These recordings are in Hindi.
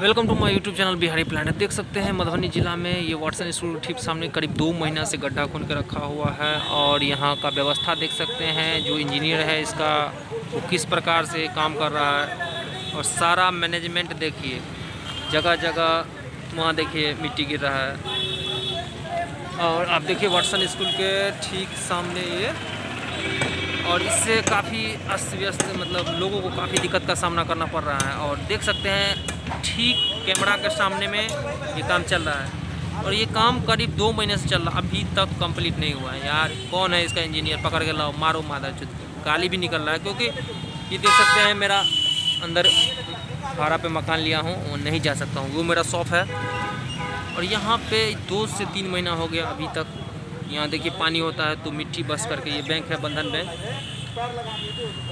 Welcome to my YouTube channel Bihari planet. देख सकते हैं मधुबनी जिला में ये वाटसन स्कूल ठीक सामने करीब 2 महीना से गड्ढा खोद के रखा हुआ है और यहाँ का व्यवस्था देख सकते हैं। जो इंजीनियर है इसका वो किस प्रकार से काम कर रहा है और सारा मैनेजमेंट देखिए, जगह जगह वहाँ देखिए मिट्टी गिर रहा है। और आप देखिए वाटसन स्कूल के ठीक सामने ये, और इससे काफ़ी अस्त व्यस्त मतलब लोगों को काफ़ी दिक्कत का सामना करना पड़ रहा है। और देख सकते हैं ठीक कैमरा के सामने में ये काम चल रहा है और ये काम करीब 2 महीने से चल रहा, अभी तक कंप्लीट नहीं हुआ है। यार कौन है इसका इंजीनियर, पकड़ के लाओ, मारो मादर चुत। गाली भी निकल रहा है क्योंकि ये देख सकते हैं मेरा अंदर भाड़ा पे मकान लिया हूँ, वो नहीं जा सकता हूँ, वो मेरा शॉप है। और यहाँ पे 2 से 3 महीना हो गया अभी तक। यहाँ देखिए पानी होता है तो मिट्टी बस करके, ये बैंक है बंधन बैंक।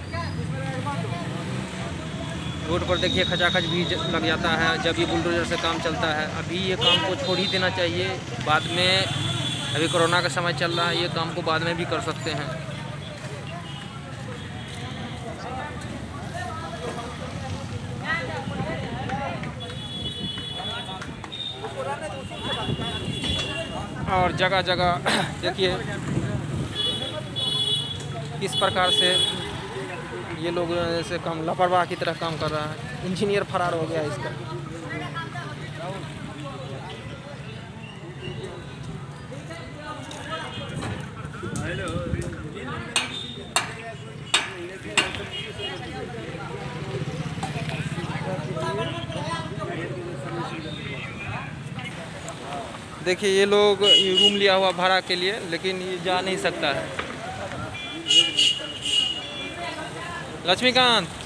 रोड पर देखिए खचाखच भी लग जाता है जब ये बुलडोजर से काम चलता है। अभी ये काम को छोड़ ही देना चाहिए, बाद में अभी कोरोना का समय चल रहा है, ये काम को बाद में भी कर सकते हैं। और जगह जगह देखिए किस प्रकार से ये लोग ऐसे काम लापरवाह की तरह काम कर रहा है। इंजीनियर फरार हो गया इसका। देखिए ये लोग ये रूम लिया हुआ भाड़ा के लिए, लेकिन ये जा नहीं सकता है। लक्ष्मीकांत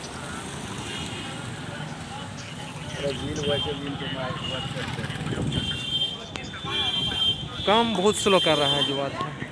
काम बहुत स्लो कर रहा है, जो बात है।